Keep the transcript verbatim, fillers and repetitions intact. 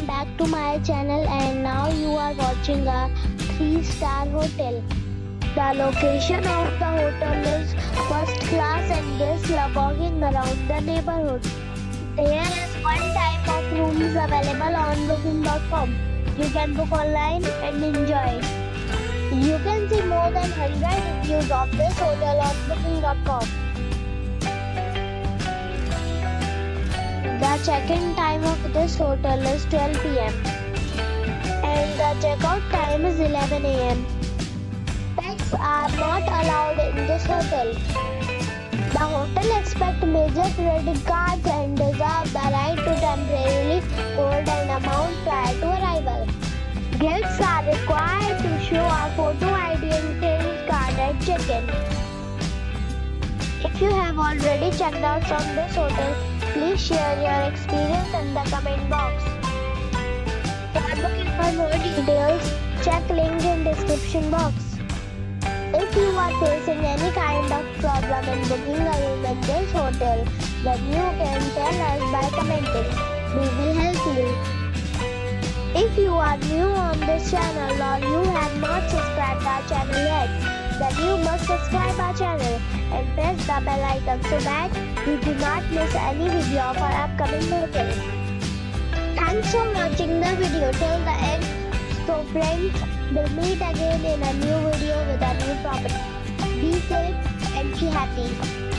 back to my channel, and now you are watching a three star hotel. The location of the hotel is first class and guests love walking around the neighborhood. There is one type of rooms available on booking dot com. You can book online and enjoy. You can see more than one hundred reviews of this hotel on booking dot com. The check-in time of this hotel is twelve p m and the check-out time is eleven a m Pets are not allowed in this hotel. The hotel accepts major credit cards and reserves the right to temporarily hold an amount prior to arrival. Guests are required to show a photo I D and credit card at check-in. If you have already checked out from this hotel, please share your experience in the comment box. For booking for more details, check link in description box. If you are facing any kind of problem in booking a room in this hotel, then you can tell us by commenting. We will help you. If you are new on this channel or you have not subscribed our channel yet, then you must subscribe our channel and press the bell icon so that you do not miss any video of our upcoming hotel. Thanks for watching the video till the end. So friends, we'll meet again in a new video with a new property. Be safe and be happy.